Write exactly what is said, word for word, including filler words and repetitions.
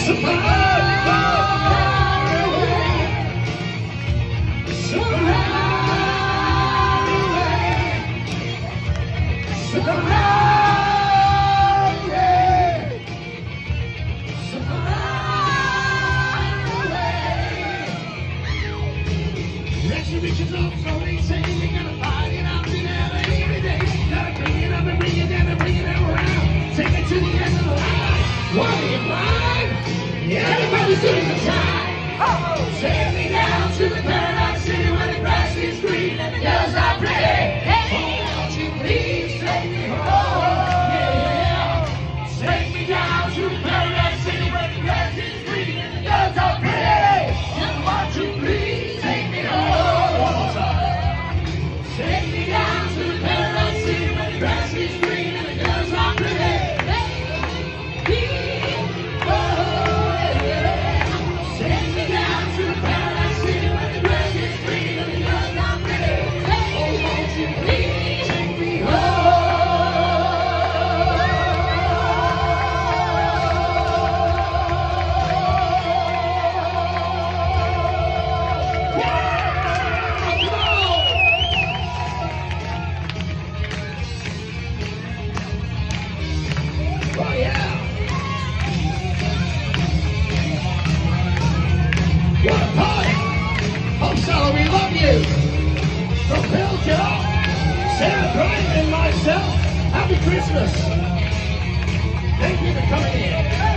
So far away, so far away, so far away, so far away. Resurrection's up, so they say you gotta fight it out together every day. Gotta bring it up and bring it down and bring it around. Take it to the end of the line. What are you blind? Everybody's doing the time. Oh, take me down to the paradise city where the grass is green and the girls are pretty. Hey, won't you please take me home? Yeah, take me down to the paradise city where the grass is green and the girls are pretty. And won't you please take me home? Take me down to the paradise city where the grass is green and the girls are pretty. Oh yeah! What a party! Hope Sally, we love you! From Bill Joe, Sarah Bryan, and myself, happy Christmas! Thank you for coming in.